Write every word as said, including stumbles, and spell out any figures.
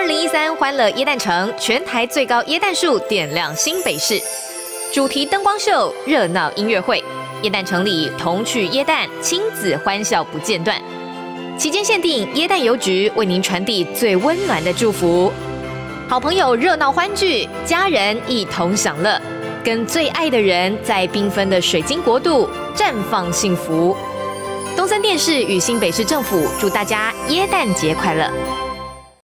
零一三欢乐耶诞城，全台最高耶诞树点亮新北市，主题灯光秀、热闹音乐会，耶诞城里童趣耶诞，亲子欢笑不间断。期间限定耶诞邮局为您传递最温暖的祝福，好朋友热闹欢聚，家人一同享乐，跟最爱的人在缤纷的水晶国度绽放幸福。东森电视与新北市政府祝大家耶诞节快乐！